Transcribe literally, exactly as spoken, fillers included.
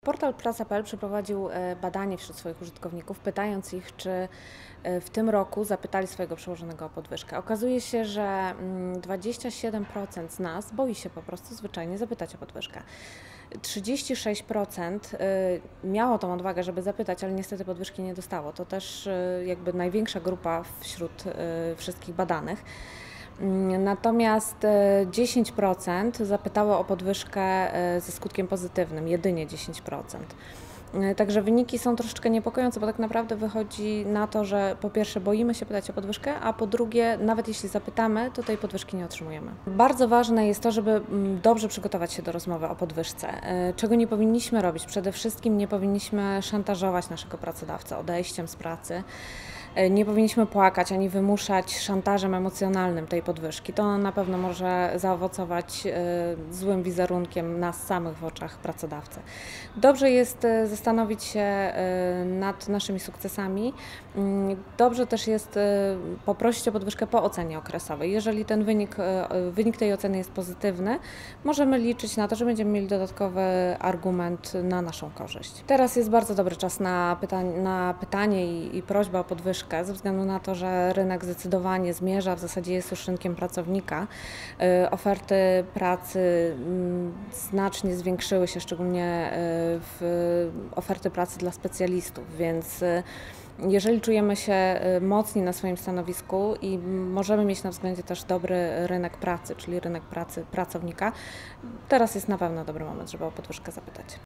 Portal Praca kropka pe el przeprowadził e, badanie wśród swoich użytkowników, pytając ich, czy e, w tym roku zapytali swojego przełożonego o podwyżkę. Okazuje się, że mm, dwadzieścia siedem procent z nas boi się po prostu zwyczajnie zapytać o podwyżkę. trzydzieści sześć procent e, miało tą odwagę, żeby zapytać, ale niestety podwyżki nie dostało. To też e, jakby największa grupa wśród e, wszystkich badanych. Natomiast dziesięć procent zapytało o podwyżkę ze skutkiem pozytywnym, jedynie dziesięć procent. Także wyniki są troszeczkę niepokojące, bo tak naprawdę wychodzi na to, że po pierwsze boimy się pytać o podwyżkę, a po drugie nawet jeśli zapytamy, to tej podwyżki nie otrzymujemy. Bardzo ważne jest to, żeby dobrze przygotować się do rozmowy o podwyżce. Czego nie powinniśmy robić? Przede wszystkim nie powinniśmy szantażować naszego pracodawcę odejściem z pracy. Nie powinniśmy płakać ani wymuszać szantażem emocjonalnym tej podwyżki. To na pewno może zaowocować złym wizerunkiem nas samych w oczach pracodawcy. Dobrze jest zastanowić się nad naszymi sukcesami. Dobrze też jest poprosić o podwyżkę po ocenie okresowej. Jeżeli ten wynik, wynik tej oceny jest pozytywny, możemy liczyć na to, że będziemy mieli dodatkowy argument na naszą korzyść. Teraz jest bardzo dobry czas na pytanie, na pytanie i, i prośbę o podwyżkę, ze względu na to, że rynek zdecydowanie zmierza, w zasadzie jest już rynkiem pracownika. Oferty pracy znacznie zwiększyły się, szczególnie w oferty pracy dla specjalistów, więc jeżeli czujemy się mocni na swoim stanowisku i możemy mieć na względzie też dobry rynek pracy, czyli rynek pracy pracownika, teraz jest na pewno dobry moment, żeby o podwyżkę zapytać.